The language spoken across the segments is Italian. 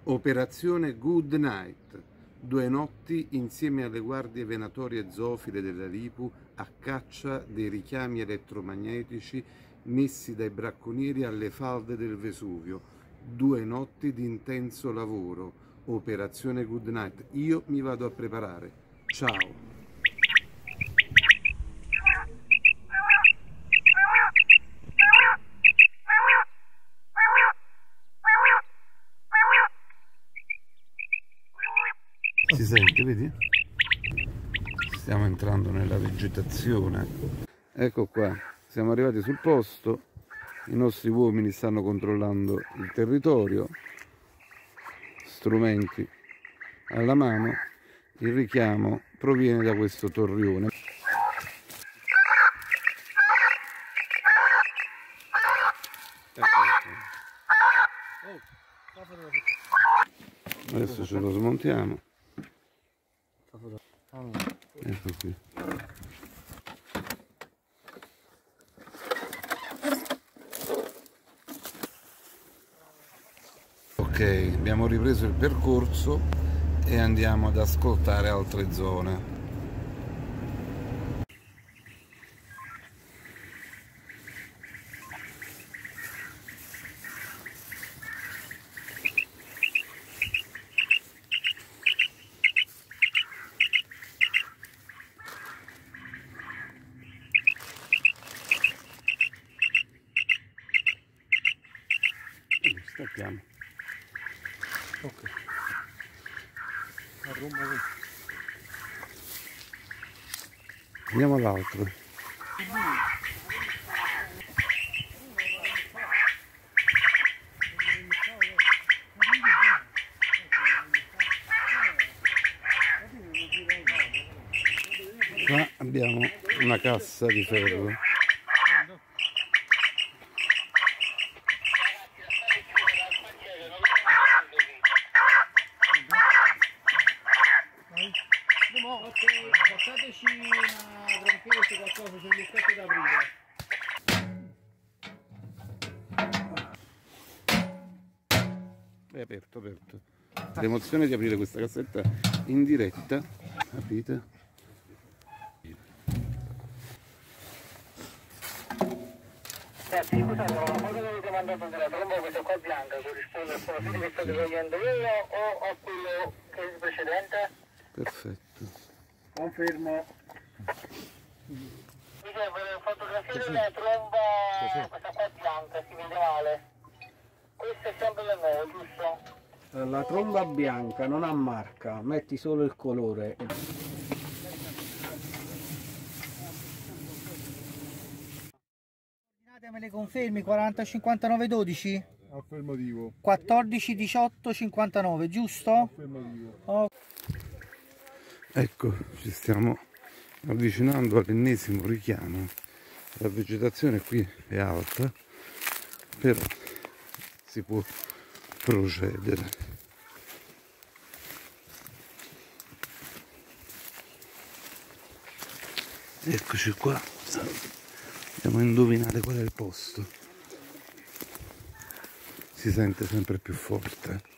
Operazione Good Night. 2 notti insieme alle guardie venatorie zoofile della Lipu a caccia dei richiami elettromagnetici messi dai bracconieri alle falde del Vesuvio. 2 notti di intenso lavoro. Operazione Good Night. Io mi vado a preparare. Ciao. Si sente, vedi? Stiamo entrando nella vegetazione. Ecco qua, siamo arrivati sul posto, i nostri uomini stanno controllando il territorio, strumenti alla mano, il richiamo proviene da questo torrione. Adesso ce lo smontiamo. Ecco qui. Ok, abbiamo ripreso il percorso e andiamo ad ascoltare altre zone. Stacchiamo. Ok. Andiamo all'altro. Qua abbiamo una cassa di ferro. Portateci una granchese, qualcosa, c'è un lucchetto da aprire. È aperto, aperto. L'emozione di aprire questa cassetta in diretta, capite? Scusate, ma cosa avete mandato della tromba, questa qua bianca, corrisponde al profilo che state togliendo io o a quello che è il precedente? Perfetto. Confermo. Mi serve una fotografia della tromba, questa qua bianca, si vede male. Questo è sempre il nuovo, giusto? La tromba bianca non ha marca, metti solo il colore. Me le confermi 40 59 12? Affermativo. 14 18 59, giusto? Affermativo. Oh. Ecco, ci stiamo avvicinando all'ennesimo richiamo. La vegetazione qui è alta, però si può procedere. Eccoci qua, andiamo a indovinare qual è il posto. Si sente sempre più forte.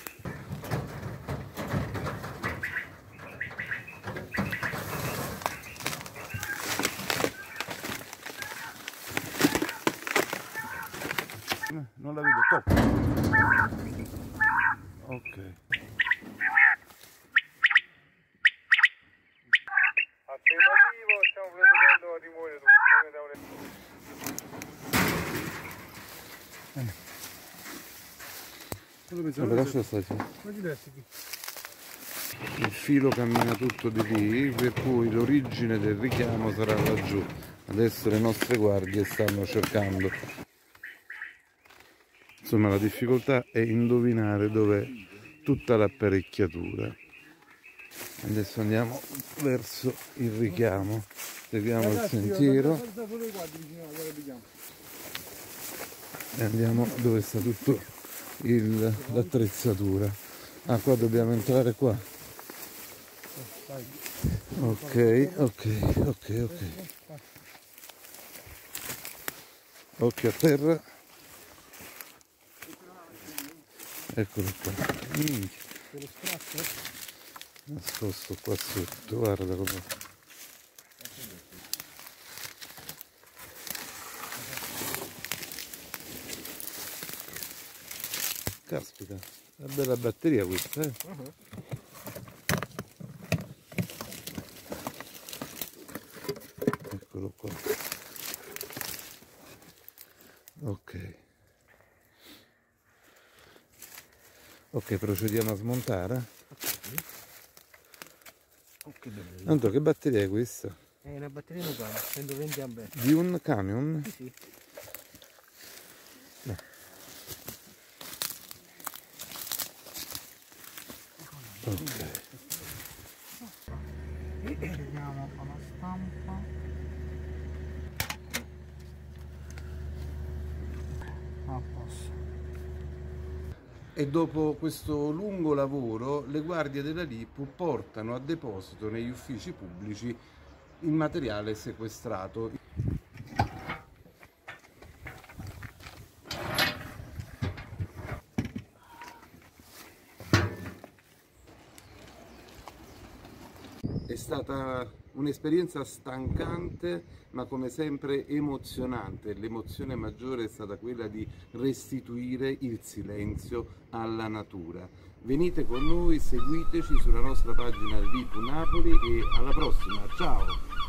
Non la vedo, top. Ok. Affermativo, stiamo procedendo a rimuovere tutto. Vabbè, lascia stare. Il filo cammina tutto di lì, per cui l'origine del richiamo sarà laggiù. Adesso le nostre guardie stanno cercando. Insomma, la difficoltà è indovinare dov'è tutta l'apparecchiatura. Adesso andiamo verso il richiamo, seguiamo il sentiero e andiamo dove sta tutta l'attrezzatura. Ah, qua dobbiamo entrare qua. Ok, ok, ok, ok. Occhio a terra. Eccolo qua. Minchia. Te lo strappo? Nascosto qua sotto, guarda come. Caspita, una bella batteria questa, eh? Eccolo qua. Ok. Ok, procediamo a smontare. Oh, che bello. Anto, che batteria è questa? È una batteria nucleare, 120 ampere. Di un camion? Sì, sì. No. Ok. Vediamo con la stampa. A posto. E dopo questo lungo lavoro le guardie della LIPU portano a deposito negli uffici pubblici il materiale sequestrato. È stata un'esperienza stancante, ma come sempre emozionante. L'emozione maggiore è stata quella di restituire il silenzio alla natura. Venite con noi, seguiteci sulla nostra pagina LIPU Napoli e alla prossima, ciao!